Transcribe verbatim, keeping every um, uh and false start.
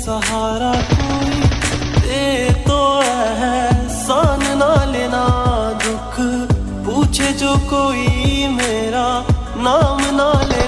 सहारा कोई दे तो एहसान ना लेना, दुख पूछे जो कोई मेरा नाम ना ले।